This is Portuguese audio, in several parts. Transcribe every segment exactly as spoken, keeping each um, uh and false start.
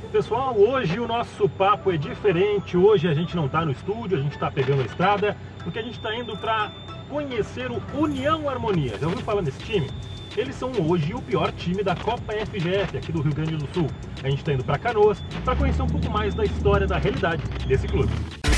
Pessoal, hoje o nosso papo é diferente. Hoje a gente não está no estúdio, a gente está pegando a estrada, porque a gente está indo para conhecer o União Harmonia. Já ouviu falar nesse time? Eles são hoje o pior time da Copa F G F aqui do Rio Grande do Sul. A gente está indo para Canoas para conhecer um pouco mais da história, da realidade desse clube.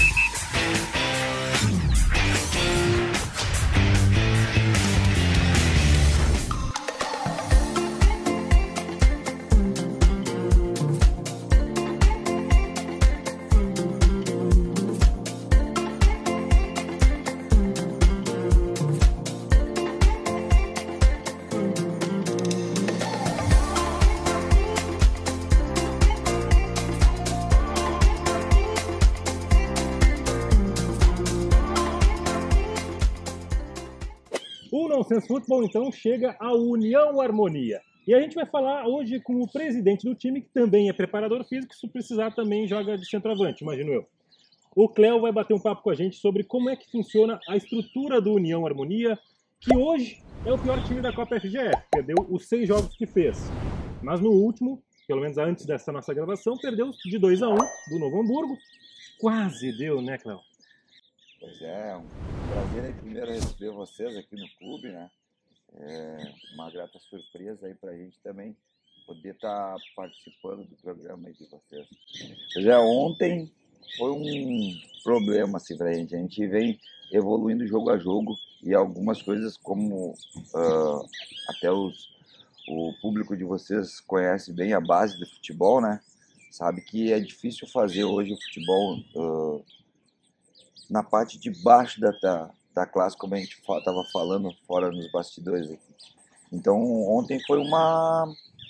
O Nonsense Futebol, então, chega à União Harmonia. E a gente vai falar hoje com o presidente do time, que também é preparador físico, se precisar também joga de centroavante, imagino eu. O Cléo vai bater um papo com a gente sobre como é que funciona a estrutura do União Harmonia, que hoje é o pior time da Copa F G F. Perdeu os seis jogos que fez. Mas no último, pelo menos antes dessa nossa gravação, perdeu de dois a um do Novo Hamburgo. Quase deu, né, Cléo? Pois é, um prazer aí primeiro receber vocês aqui no clube, né? É uma grata surpresa aí pra gente também poder estar tá participando do programa aí de vocês. Pois é, ontem foi um problema assim pra gente, a gente vem evoluindo jogo a jogo e algumas coisas como uh, até os, o público de vocês conhece bem a base do futebol, né? Sabe que é difícil fazer hoje o futebol uh, na parte de baixo da, da, da classe, como a gente estava falando fora nos bastidores aqui. Então, ontem foi uma,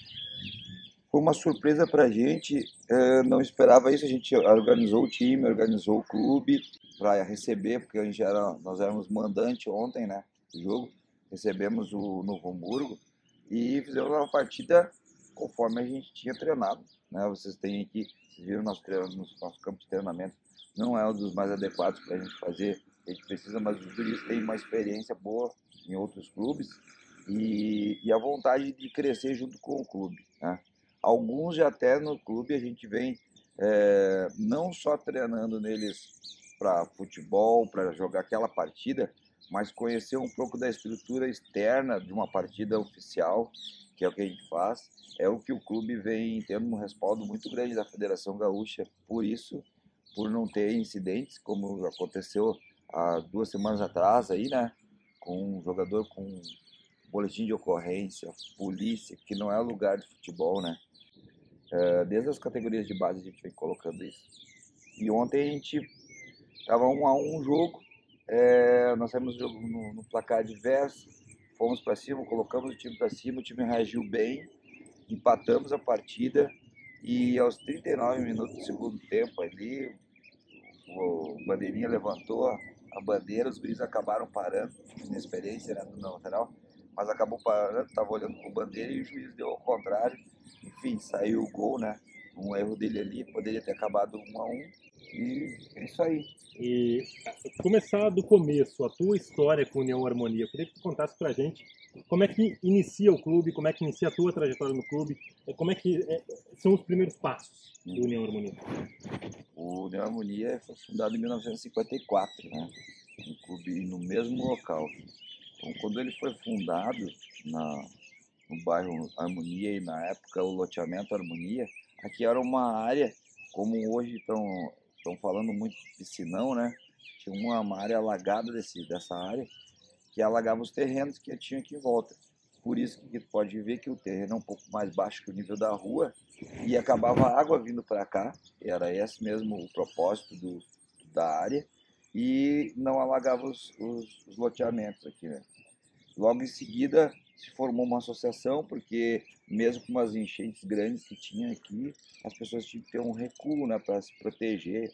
foi uma surpresa para a gente, é, não esperava isso, a gente organizou o time, organizou o clube para receber, porque a gente era, nós éramos mandante ontem, né, do jogo, recebemos o Novo Hamburgo e fizemos uma partida conforme a gente tinha treinado, né, vocês têm aqui, vocês viram nosso, nosso, nosso campo de treinamento, não é um dos mais adequados para a gente fazer, a gente precisa, mas os juristas têm uma experiência boa em outros clubes e, e a vontade de crescer junto com o clube, né? Alguns já até no clube a gente vem é, não só treinando neles para futebol, para jogar aquela partida, mas conhecer um pouco da estrutura externa de uma partida oficial, que é o que a gente faz, é o que o clube vem tendo um respaldo muito grande da Federação Gaúcha, por isso, por não ter incidentes, como aconteceu há duas semanas atrás aí, né, com um jogador com boletim de ocorrência, polícia, que não é lugar de futebol, né, é, desde as categorias de base a gente vem colocando isso. E ontem a gente estava um a um jogo, é, nós saímos no, no, no placar adverso, fomos para cima, colocamos o time para cima, o time reagiu bem, empatamos a partida e aos trinta e nove minutos do segundo tempo ali, o bandeirinha levantou a bandeira, os guris acabaram parando, inexperiência, né, na lateral, mas acabou parando, estava olhando com a bandeira e o juiz deu ao contrário, enfim, saiu o gol, né, um erro dele ali, poderia ter acabado um a um, e é isso aí. E começar do começo, a tua história com a União Harmonia, eu queria que tu contasse pra gente como é que inicia o clube, como é que inicia a tua trajetória no clube, como é que é, são os primeiros passos do União Harmonia. O União Harmonia foi fundado em mil novecentos e cinquenta e quatro, né? Um clube no mesmo local. Então, quando ele foi fundado na, no bairro Harmonia e na época o loteamento Harmonia, aqui era uma área, como hoje estão estão falando muito de piscinão, né? Tinha uma, uma área alagada desse, dessa área que alagava os terrenos que tinha aqui em volta. Por isso que pode ver que o terreno é um pouco mais baixo que o nível da rua e acabava a água vindo para cá, era esse mesmo o propósito do, da área, e não alagava os, os, os loteamentos aqui, né? Logo em seguida se formou uma associação, porque mesmo com umas enchentes grandes que tinha aqui, as pessoas tinham que ter um recuo, né, para se proteger,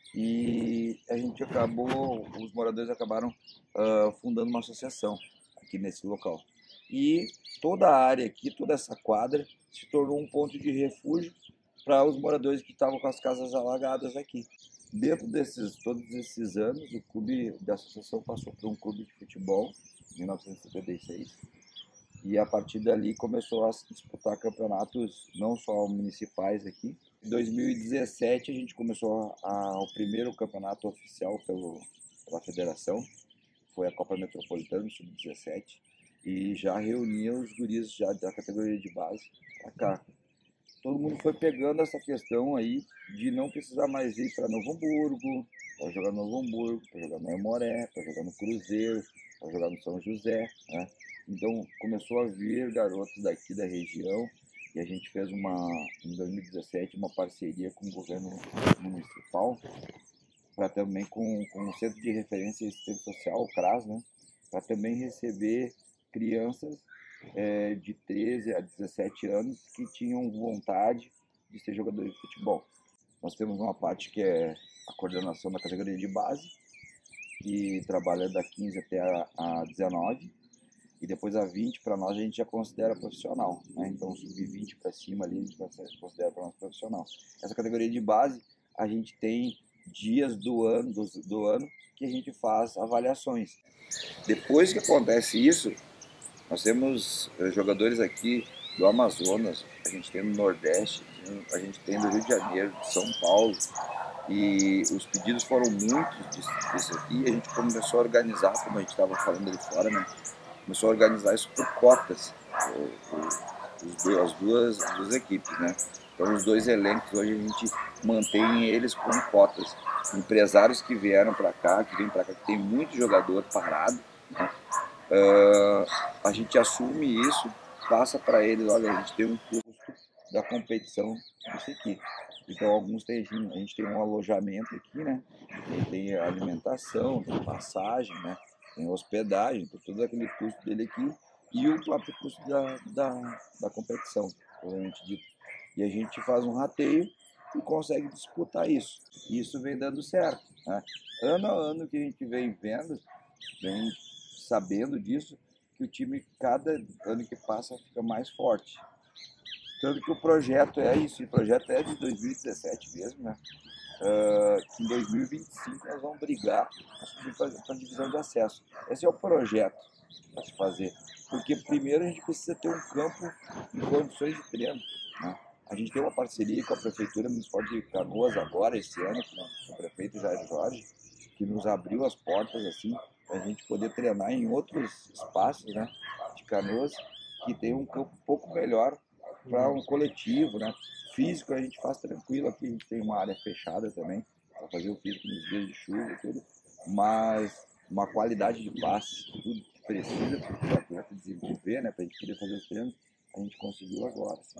e a gente acabou, os moradores acabaram uh, fundando uma associação aqui nesse local. E toda a área aqui, toda essa quadra, se tornou um ponto de refúgio para os moradores que estavam com as casas alagadas aqui. Dentro desses todos esses anos, o clube da associação passou por um clube de futebol, em mil novecentos e cinquenta e seis, E a partir dali começou a se disputar campeonatos não só municipais aqui. Em dois mil e dezessete a gente começou a, o primeiro campeonato oficial pelo, pela federação, foi a Copa Metropolitana sub dezessete, e já reunia os guris já da categoria de base para cá. Todo mundo foi pegando essa questão aí de não precisar mais ir para Novo Hamburgo, para jogar no Novo Hamburgo, para jogar no Aimoré, para jogar no Cruzeiro, para jogar no São José, né? Então começou a vir garotos daqui da região e a gente fez uma, em dois mil e dezessete, uma parceria com o governo municipal, para também com, com o Centro de Referência e Assistência Social, o CRAS, né? Para também receber crianças é, de treze a dezessete anos que tinham vontade de ser jogadores de futebol. Nós temos uma parte que é a coordenação da categoria de base, que trabalha da quinze até a, a dezenove, e depois a vinte para nós a gente já considera profissional, né? Então sub vinte para cima ali a gente considera para nós profissional. Essa categoria de base a gente tem dias do ano, do, do ano que a gente faz avaliações. Depois que acontece isso, nós temos jogadores aqui do Amazonas, a gente tem no Nordeste, a gente tem do Rio de Janeiro, de São Paulo, e os pedidos foram muitos disso aqui, e a gente começou a organizar, como a gente estava falando ali fora, né? Começou a organizar isso por cotas, as duas, as duas equipes, né? Então os dois elencos hoje a gente mantém eles com cotas. Empresários que vieram para cá, que vêm para cá, que tem muito jogador parado, né? Uh, a gente assume isso, passa para eles, olha, a gente tem um custo da competição disso aqui. Então alguns tem, a gente tem um alojamento aqui, né? Tem alimentação, tem passagem, né? Tem hospedagem, tem todo aquele custo dele aqui e o próprio custo da, da, da competição, provavelmente dito. E a gente faz um rateio e consegue disputar isso. E isso vem dando certo, né? Ano a ano que a gente vem vendo, vem sabendo disso, que o time, cada ano que passa, fica mais forte. Tanto que o projeto é isso, o projeto é de dois mil e dezessete mesmo, né? Uh, em dois mil e vinte e cinco nós vamos brigar para a divisão de acesso. Esse é o projeto para se fazer. Porque primeiro a gente precisa ter um campo em condições de treino, né? A gente tem uma parceria com a Prefeitura Municipal de Canoas agora, esse ano, com o prefeito Jair Jorge, que nos abriu as portas assim, para a gente poder treinar em outros espaços, né, de Canoas, que tem um campo um pouco melhor para um coletivo, né? Físico a gente faz tranquilo aqui, a gente tem uma área fechada também, para fazer o físico nos dias de chuva e tudo, mas uma qualidade de passe, tudo que precisa para o atleta desenvolver, né, para a gente poder fazer os treinos, a gente conseguiu agora, assim.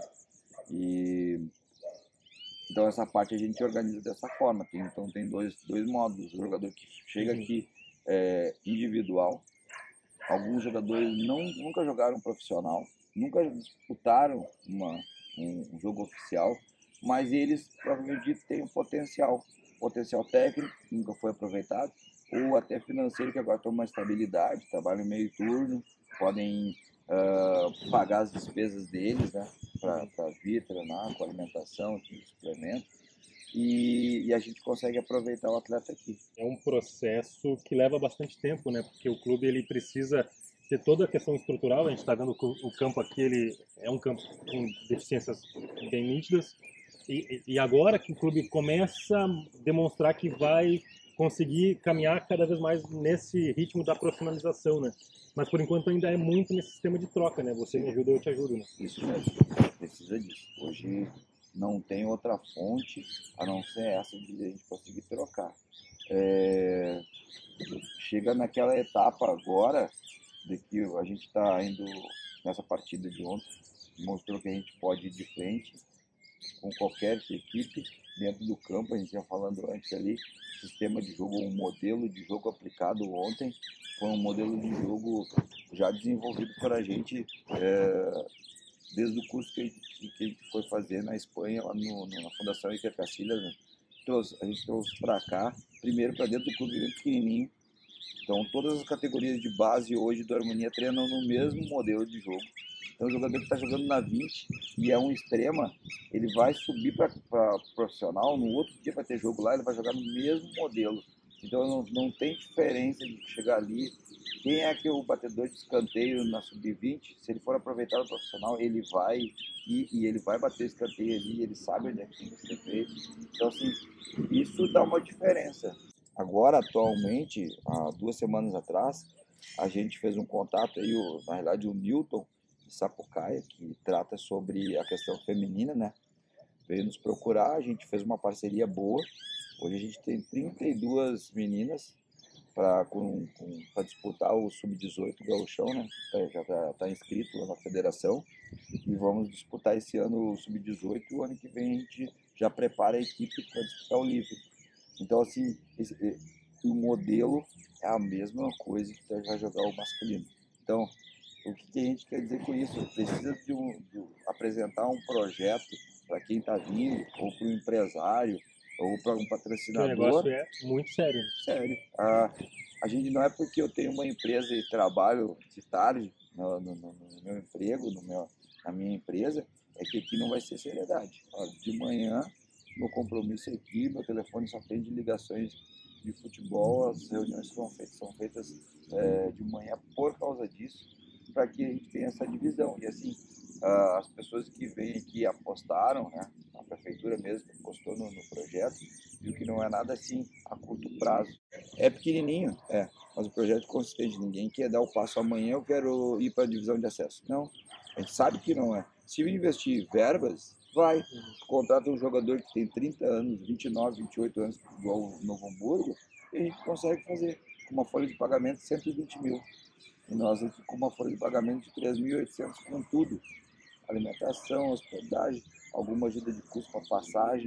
E então essa parte a gente organiza dessa forma. Tem, então tem dois, dois modos. O jogador que chega aqui é individual. Alguns jogadores não, nunca jogaram profissional, nunca disputaram uma, um, um jogo oficial, mas eles provavelmente têm um potencial, potencial técnico que nunca foi aproveitado, ou até financeiro, que agora tem uma estabilidade, trabalham meio turno, podem uh, pagar as despesas deles, né, para vir treinar com alimentação, suplemento, e, e a gente consegue aproveitar o atleta aqui. É um processo que leva bastante tempo, né? Porque o clube ele precisa ter toda a questão estrutural. A gente está vendo que o campo aqui ele é um campo com deficiências bem nítidas, e, e agora que o clube começa a demonstrar que vai conseguir caminhar cada vez mais nesse ritmo da profissionalização, né? Mas por enquanto ainda é muito nesse sistema de troca, né? Você me ajuda, eu te ajudo, né? Isso mesmo, precisa disso. Hoje não tem outra fonte a não ser essa de a gente conseguir trocar. É... Chega naquela etapa agora de que a gente está indo nessa partida de ontem, mostrou que a gente pode ir de frente com qualquer equipe dentro do campo. A gente ia falando antes ali, sistema de jogo, um modelo de jogo aplicado ontem, foi um modelo de jogo já desenvolvido por a gente é, desde o curso que a, gente, que a gente foi fazer na Espanha, lá no, na Fundação Iker Casillas, né? Trouxe, a gente trouxe para cá, primeiro para dentro do clube bem pequenininho. Então todas as categorias de base hoje do Harmonia treinam no mesmo modelo de jogo. Então o jogador que está jogando na vinte e é um extrema, ele vai subir para profissional, no outro dia vai ter jogo lá, ele vai jogar no mesmo modelo. Então não, não tem diferença de chegar ali. Quem é que o batedor de escanteio na sub vinte, se ele for aproveitado no profissional, ele vai e, e ele vai bater escanteio ali, ele sabe onde é que tem que ser feito. Então, assim, isso dá uma diferença. Agora, atualmente, há duas semanas atrás, a gente fez um contato aí, o, na realidade, o Newton de Sapucaia, que trata sobre a questão feminina, né? Veio nos procurar, a gente fez uma parceria boa. Hoje a gente tem trinta e duas meninas para disputar o sub dezoito gauchão, né? Já está tá inscrito lá na federação. E vamos disputar esse ano o sub dezoito e o ano que vem a gente já prepara a equipe para disputar o livre. Então, assim, esse, o modelo é a mesma coisa que vai jogar o masculino. Então, o que a gente quer dizer com isso? Precisa de, um, de apresentar um projeto para quem está vindo, ou para um empresário, ou para um patrocinador. O negócio é muito sério. Sério. A, a gente não é porque eu tenho uma empresa e trabalho de tarde no, no, no, no meu emprego, no meu, na minha empresa, é que aqui não vai ser seriedade. De manhã, meu compromisso é aqui, meu telefone só atende ligações de futebol, as reuniões são feitas, são feitas é, de manhã por causa disso, para que a gente tenha essa divisão. E assim, as pessoas que vêm aqui apostaram, né, a prefeitura mesmo apostou no, no projeto, viu que não é nada assim a curto prazo. É pequenininho, é, mas o projeto é consistente. Ninguém quer dar o passo amanhã, eu quero ir para a divisão de acesso. Não, a gente sabe que não é. Se eu investir verbas, vai. Contrata um jogador que tem trinta anos, vinte e nove, vinte e oito anos, igual o Novo Hamburgo, e a gente consegue fazer com uma folha de pagamento de cento e vinte mil. E nós aqui com uma folha de pagamento de três mil e oitocentos com tudo. Alimentação, hospedagem, alguma ajuda de custo para passagem.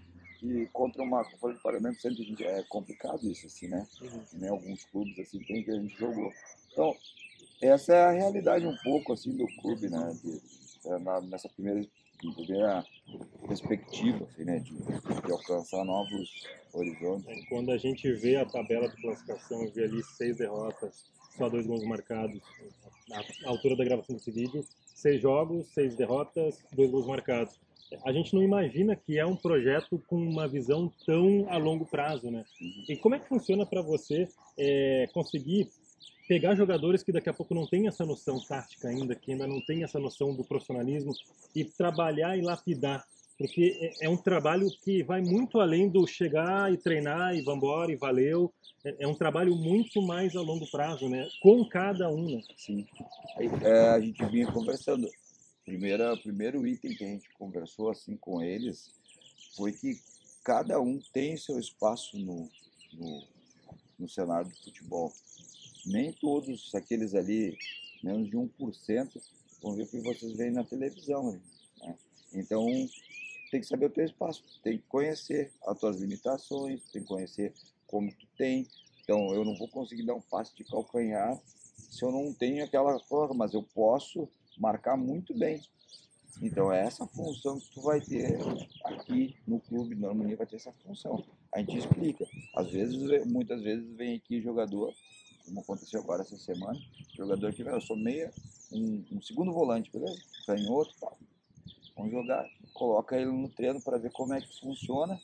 E contra uma folha de pagamento de cento e vinte é complicado isso, assim, né? Uhum. Nem alguns clubes assim tem que a gente jogou. Então, essa é a realidade um pouco assim do clube, né? De, na, nessa primeira, primeira perspectiva, assim, né? De, de alcançar novos horizontes. Quando a gente vê a tabela de classificação e vê ali seis derrotas, só dois gols marcados, na altura da gravação desse vídeo, seis jogos, seis derrotas, dois gols marcados. A gente não imagina que é um projeto com uma visão tão a longo prazo, né? E como é que funciona para você é, conseguir pegar jogadores que daqui a pouco não têm essa noção tática ainda, que ainda não têm essa noção do profissionalismo, e trabalhar e lapidar? Porque é um trabalho que vai muito além do chegar e treinar e vambora e valeu. É um trabalho muito mais a longo prazo, né? Com cada um, né? Sim. Aí, é, a gente vinha conversando. Primeira, primeiro item que a gente conversou assim com eles foi que cada um tem seu espaço no, no, no cenário do futebol. Nem todos aqueles ali, menos de um por cento, vão ver o que vocês veem na televisão. Né? Então, tem que saber o teu espaço, tem que conhecer as tuas limitações, tem que conhecer como tu tem. Então, eu não vou conseguir dar um passe de calcanhar se eu não tenho aquela forma, mas eu posso marcar muito bem. Então, é essa função que tu vai ter aqui no clube, no Harmonia vai ter essa função. A gente explica. Às vezes, muitas vezes vem aqui jogador, como aconteceu agora essa semana, jogador que, eu sou meia, um, um segundo volante, beleza? Canhoto e tal. Vamos jogar, coloca ele no treino para ver como é que funciona.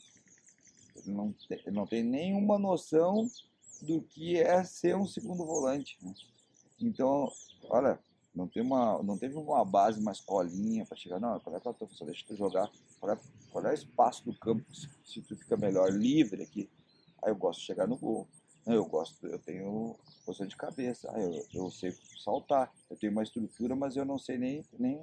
Ele não, tem, ele não tem nenhuma noção do que é ser um segundo volante. Né? Então, olha, não, tem uma, não teve uma base, uma escolinha para chegar, não, qual é a tua função? Deixa tu jogar, qual é, qual é o espaço do campo, se, se tu fica melhor livre aqui. Aí eu gosto de chegar no gol. Não, eu gosto, eu tenho posição de cabeça, ah, eu, eu sei saltar, eu tenho uma estrutura, mas eu não sei nem, nem,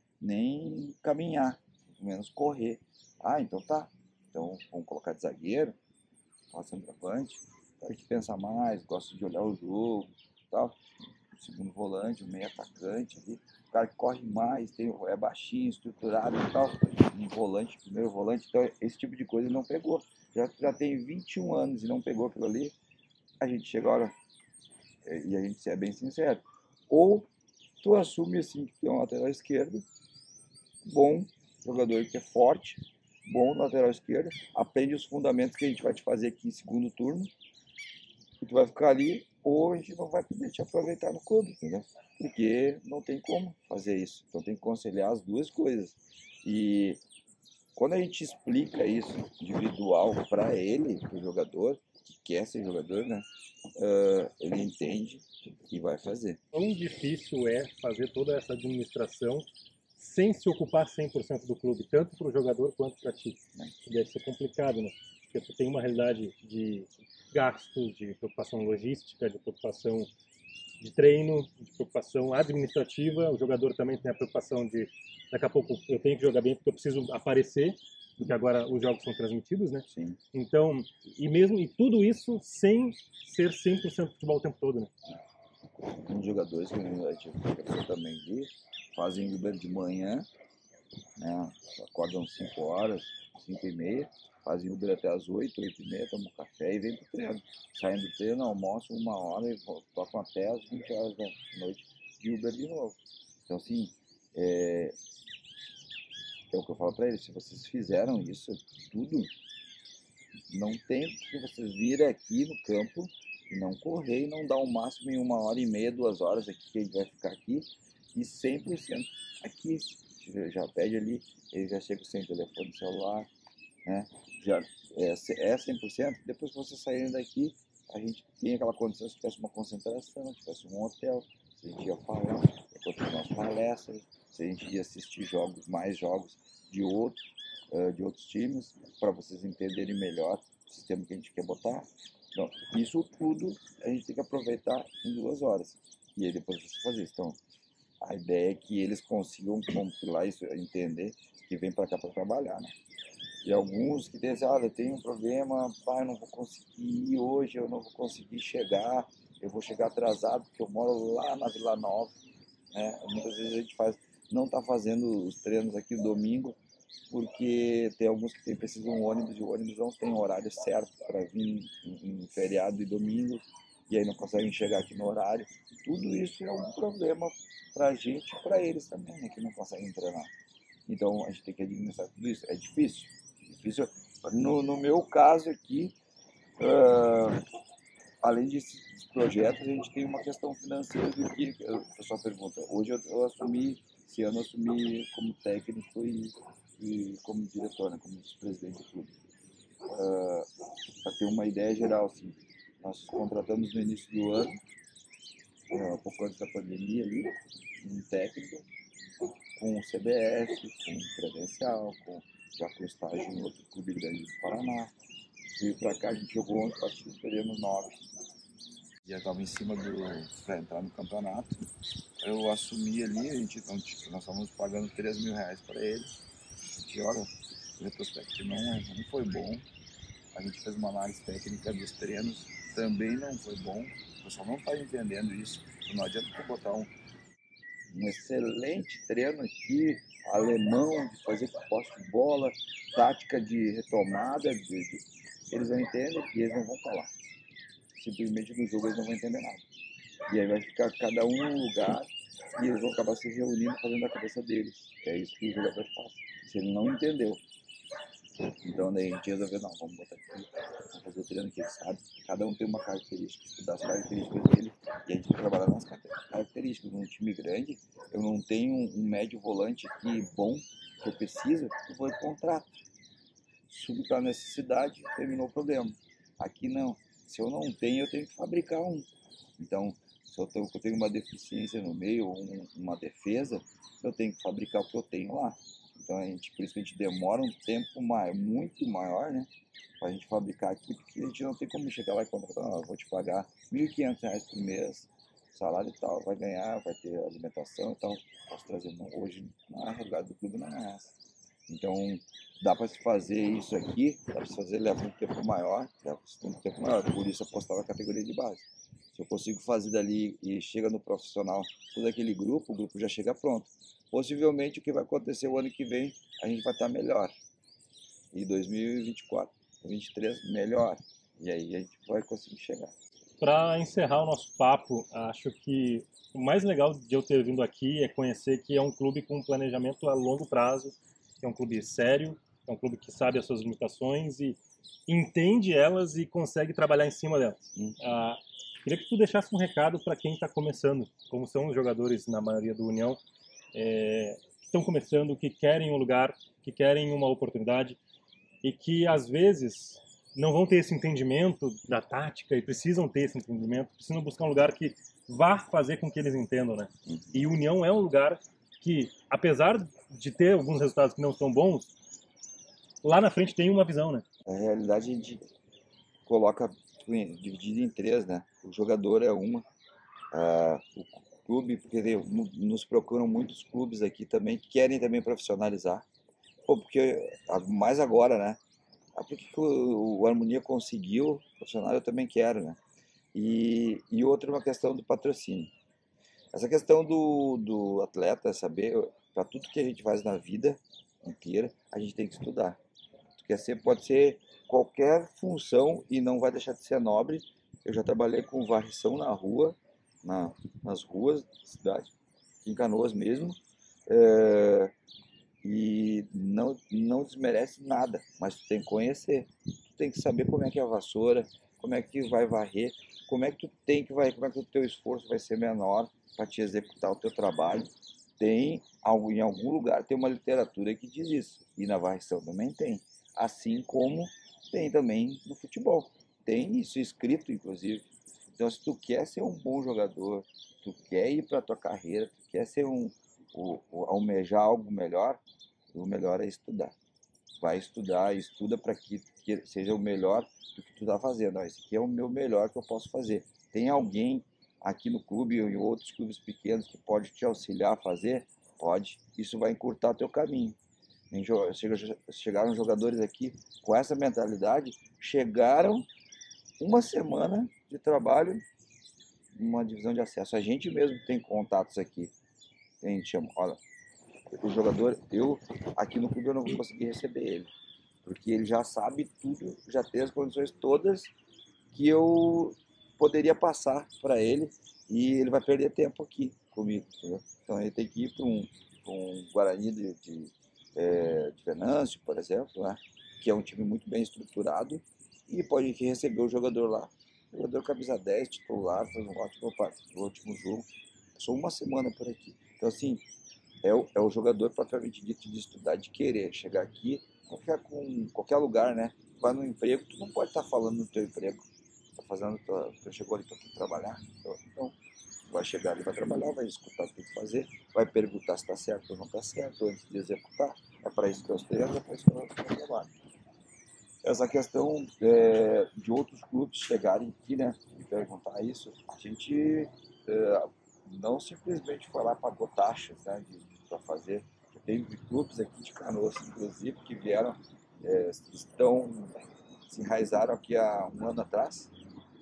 nem caminhar, pelo menos correr. Ah, então tá. Então vamos colocar de zagueiro, centroavante, cara que pensa mais, gosta de olhar o jogo, tal. Segundo volante, o meio atacante ali, o cara que corre mais, tem, é baixinho, estruturado e tal, um volante, primeiro volante, então esse tipo de coisa ele não pegou. Já, já tem vinte e um anos e não pegou aquilo ali, a gente chega a hora, e a gente é bem sincero, ou tu assume assim que tem um lateral esquerdo, bom, jogador que é forte, bom lateral esquerdo, aprende os fundamentos que a gente vai te fazer aqui em segundo turno, e tu vai ficar ali, ou a gente não vai poder te aproveitar no clube, entendeu? Porque não tem como fazer isso. Então tem que conciliar as duas coisas. E quando a gente explica isso individual para ele, para o jogador, que quer ser jogador, né? Uh, ele entende e vai fazer. Quão difícil é fazer toda essa administração sem se ocupar cem por cento do clube, tanto para o jogador quanto para ti? Deve ser complicado, né? Porque tu tem uma realidade de gastos, de preocupação logística, de preocupação de treino, de preocupação administrativa. O jogador também tem a preocupação de, daqui a pouco eu tenho que jogar bem porque eu preciso aparecer, porque agora os jogos são transmitidos, né? Sim. Então, e mesmo e tudo isso sem ser cem por cento futebol o tempo todo, né? Uns jogadores que a gente também vi, fazem Uber de manhã, né? Acordam cinco horas, cinco e meia, fazem Uber até as oito, oito e meia, tomam café e vêm pro treino. Saem do treino, almoçam uma hora e tocam até as vinte horas da noite de Uber de novo. Então, assim, é, é o que eu falo para eles, se vocês fizeram isso tudo, não tem que vocês virem aqui no campo e não correr e não dar o máximo em uma hora e meia, duas horas aqui, que a gente vai ficar aqui, e cem por cento aqui. Já pede ali, ele já chega sem telefone celular, né? Já é, é cem por cento. Depois que vocês saírem daqui, a gente tem aquela condição, se tivesse uma concentração, se tivesse um hotel, se a gente ia falar, ia continuar as palestras, se a gente ia assistir jogos, mais jogos de outros, uh, de outros times, para vocês entenderem melhor o sistema que a gente quer botar. Então, isso tudo a gente tem que aproveitar em duas horas. E aí depois você fazer isso. Então, a ideia é que eles consigam compilar isso, entender que vem para cá para trabalhar, né? E alguns que dizem, ah, eu tenho um problema, pai, eu não vou conseguir ir hoje, eu não vou conseguir chegar, eu vou chegar atrasado porque eu moro lá na Vila Nova, né? Muitas vezes a gente faz, não está fazendo os treinos aqui no domingo, porque tem alguns que tem, precisam de um ônibus e o ônibus não tem horário certo para vir em, em feriado e domingo, e aí não conseguem chegar aqui no horário. Tudo isso é um problema para a gente e para eles também, né, que não conseguem treinar. Então a gente tem que administrar tudo isso. É difícil. difícil. No, no meu caso aqui, uh, além desses projetos, a gente tem uma questão financeira do que o pessoal pergunta. Hoje eu, eu assumi, esse ano eu assumi como técnico e, e como diretor, né, como vice-presidente do clube. Uh, para ter uma ideia geral, assim, nós contratamos no início do ano, um pouco antes da pandemia ali, um técnico com o C B F, com credencial, com, já com estágio em outro clube grande do Paraná. Veio para cá, a gente jogou onze partidas, perdemos nove. Já estava em cima do para entrar no campeonato. Eu assumi ali, a gente, nós estávamos pagando três mil reais para ele. A gente, olha, o retrospecto não, não foi bom. A gente fez uma análise técnica dos treinos, também não foi bom. O pessoal não está entendendo isso. Não adianta tu botar um, um excelente treino aqui, alemão, de fazer posse de bola, tática de retomada. De, de, eles não entendem e eles não vão falar. Simplesmente no jogo eles não vão entender nada. E aí vai ficar cada um em um lugar e eles vão acabar se reunindo fazendo a cabeça deles. É isso que o jogador faz. Se ele não entendeu. Então daí a gente resolveu, não, vamos botar aqui, vamos fazer o treino que ele sabe. Cada um tem uma característica, estudar as características dele e a gente vai trabalhar nas características. Num time grande, eu não tenho um médio volante aqui bom que eu preciso, eu vou de contrato. Subi para a necessidade, terminou o problema. Aqui não. Se eu não tenho, eu tenho que fabricar um. Então, se eu tenho, eu tenho uma deficiência no meio, ou um, uma defesa, eu tenho que fabricar o que eu tenho lá. Então, a gente, por isso que a gente demora um tempo maior, muito maior, né? Para a gente fabricar aqui, porque a gente não tem como chegar lá e contratar, ah, eu vou te pagar mil e quinhentos reais por mês, salário e tal, vai ganhar, vai ter alimentação e tal. Posso trazer, não, hoje, na realidade do clube não é essa. Então, dá para se fazer isso aqui, dá para se fazer, leva um tempo maior, leva um tempo maior, por isso apostar na categoria de base. Se eu consigo fazer dali e chega no profissional todo aquele grupo, o grupo já chega pronto. Possivelmente o que vai acontecer o ano que vem, a gente vai estar melhor. E dois mil e vinte e quatro, dois mil e vinte e três, melhor. E aí a gente vai conseguir chegar. Para encerrar o nosso papo, acho que o mais legal de eu ter vindo aqui é conhecer que é um clube com planejamento a longo prazo, que é um clube sério, é um clube que sabe as suas limitações e entende elas e consegue trabalhar em cima delas. Hum. Ah, queria que tu deixasse um recado para quem está começando, como são os jogadores na maioria do União, é, estão começando, que querem um lugar, que querem uma oportunidade e que às vezes não vão ter esse entendimento da tática e precisam ter esse entendimento, precisam buscar um lugar que vá fazer com que eles entendam, né? E União é um lugar que, apesar de ter alguns resultados que não são bons, lá na frente tem uma visão, né? A realidade a gente coloca dividido em três, né? O jogador é uma, ah, o clube, porque nos procuram muitos clubes aqui também que querem também profissionalizar. Pô, porque mais agora, né? Ah, por que que o, o Harmonia conseguiu profissional? Eu também quero, né? E, e outra é uma questão do patrocínio. Essa questão do, do atleta saber, para tudo que a gente faz na vida inteira, a gente tem que estudar. Tu quer ser, pode ser qualquer função e não vai deixar de ser nobre. Eu já trabalhei com varrição na rua, na, nas ruas da cidade, em Canoas mesmo, é, e não, não desmerece nada, mas tu tem que conhecer. Tu tem que saber como é que é a vassoura, como é que vai varrer, como é que tu tem que vai, como é que o teu esforço vai ser menor para te executar o teu trabalho. Tem, em algum lugar, tem uma literatura que diz isso, e na varrição também tem. Assim como tem também no futebol. Tem isso escrito, inclusive. Então, se tu quer ser um bom jogador, tu quer ir para a tua carreira, tu quer ser um, o, o, almejar algo melhor, o melhor é estudar. Vai estudar, estuda para que, que seja o melhor do que tu está fazendo. Ó, esse aqui é o meu melhor que eu posso fazer. Tem alguém aqui no clube ou em outros clubes pequenos que pode te auxiliar a fazer? Pode. Isso vai encurtar teu caminho. Chegaram jogadores aqui com essa mentalidade, chegaram uma semana de trabalho numa divisão de acesso. A gente mesmo tem contatos aqui. A gente chama, olha, o jogador, eu aqui no clube eu não vou conseguir receber ele, porque ele já sabe tudo, já tem as condições todas que eu poderia passar para ele e ele vai perder tempo aqui comigo, entendeu? Então ele tem que ir para um, um Guarani de, de, é, de Venâncio, por exemplo, né? Que é um time muito bem estruturado e pode receber o jogador lá. O jogador camisa dez, titular, faz um ótimo, um ótimo jogo. Passou uma semana por aqui. Então assim, é o, é o jogador propriamente dito de estudar, de querer chegar aqui, qualquer, com, qualquer lugar, né? Vai no emprego, tu não pode estar falando no teu emprego. Tá fazendo, tu chegou ali para trabalhar, então, então vai chegar ali, vai trabalhar, vai escutar o que tem que fazer, vai perguntar se está certo ou não está certo antes de executar. É para isso que eu treino, é para isso que eu trabalho. Essa questão é, de outros clubes chegarem aqui, né, e perguntar isso, a gente é, não simplesmente foi lá, pagou taxas, né, para fazer. Tem clubes aqui de Canoas, inclusive, que vieram, é, estão, se enraizaram aqui há um ano atrás,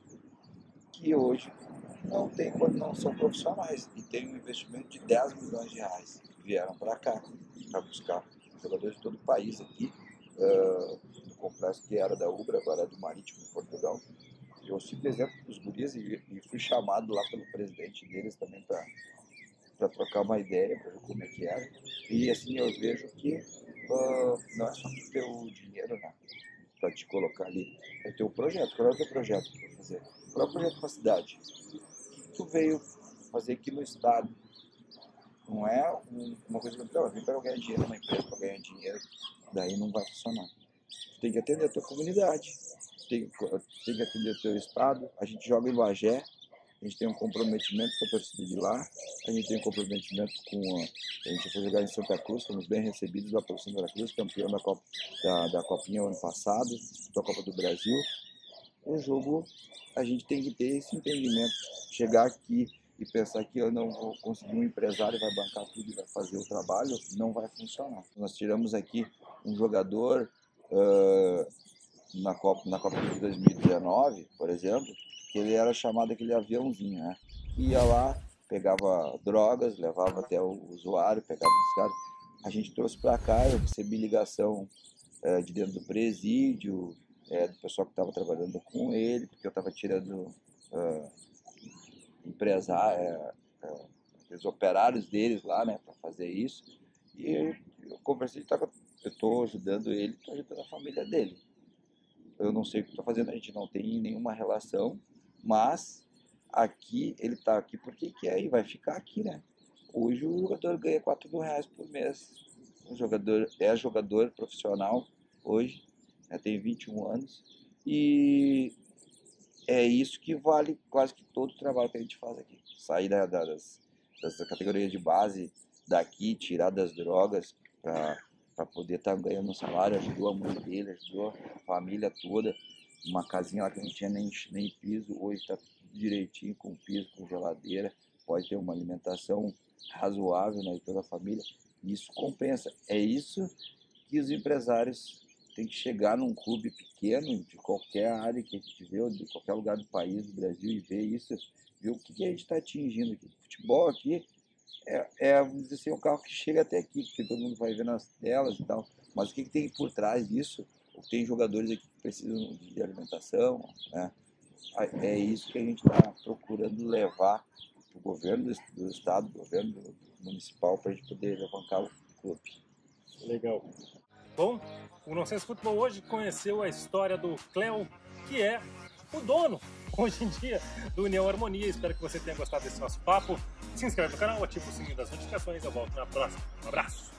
que hoje não, tem, não são profissionais e tem um investimento de dez milhões de reais. Vieram para cá para buscar jogadores de todo o país aqui, uh, no complexo que era da Ubra, agora é do Marítimo de Portugal. Eu cito exemplo dos guris e, e fui chamado lá pelo presidente deles também para trocar uma ideia, para ver como é que era. E assim eu vejo que uh, não é só ter o dinheiro, né, para te colocar ali, é ter o projeto. Qual é o teu projeto para fazer? Qual é o projeto para a cidade? O que tu veio fazer aqui no estado? Não é um, uma coisa que eu vim para ganhar dinheiro numa empresa, para ganhar dinheiro, daí não vai funcionar. Tu tem que atender a tua comunidade, tu tem, tu tem que atender o teu estado. A gente joga em Bagé, a gente tem um comprometimento com a torcida de lá, a gente tem um comprometimento com a, a gente foi jogar em Santa Cruz, fomos bem recebidos lá pelo Santa Cruz, campeão da, Copa, da, da Copinha ano passado, da Copa do Brasil. O jogo, a gente tem que ter esse entendimento, chegar aqui e pensar que eu não vou conseguir um empresário, vai bancar tudo e vai fazer o trabalho, não vai funcionar. Nós tiramos aqui um jogador uh, na, Copa, na Copa de dois mil e dezenove, por exemplo, que ele era chamado aquele aviãozinho, né? Que ia lá, pegava drogas, levava até o usuário, pegava os caras. A gente trouxe para cá, eu recebi ligação uh, de dentro do presídio, É, do pessoal que estava trabalhando com ele, porque eu estava tirando uh, empresários, é, é, os operários deles lá, né, para fazer isso. E eu conversei, tava, eu estou ajudando ele, estou ajudando a família dele. Eu não sei o que estou fazendo, a gente não tem nenhuma relação, mas aqui ele está aqui porque quer e vai ficar aqui, né? Hoje o jogador ganha quatro mil reais por mês. O jogador é jogador profissional hoje, já tem vinte e um anos, e é isso que vale quase que todo o trabalho que a gente faz aqui. Sair da, da, das, das categorias de base daqui, tirar das drogas para poder estar tá ganhando um salário, ajudou a mãe dele, ajudou a família toda. Uma casinha lá que não tinha nem, nem piso, hoje está direitinho, com piso, com geladeira, pode ter uma alimentação razoável, né, de toda a família. Isso compensa. É isso que os empresários têm que chegar num clube pequeno, de qualquer área que a gente vê, de qualquer lugar do país, do Brasil, e ver isso, ver o que, que a gente está atingindo aqui. O futebol aqui é, é, vamos dizer assim, um carro que chega até aqui, porque todo mundo vai ver nas telas e tal, mas o que, que tem por trás disso? Tem jogadores aqui que precisam de alimentação, né? É isso que a gente está procurando levar para o governo do, do estado, do governo do, municipal, para a gente poder levantar o clube. Legal. Bom, o Nonsense Futebol hoje conheceu a história do Cléo, que é o dono, hoje em dia, do União Harmonia. Espero que você tenha gostado desse nosso papo. Se inscreve no canal, ativa o sininho das notificações. Eu volto na próxima. Um abraço!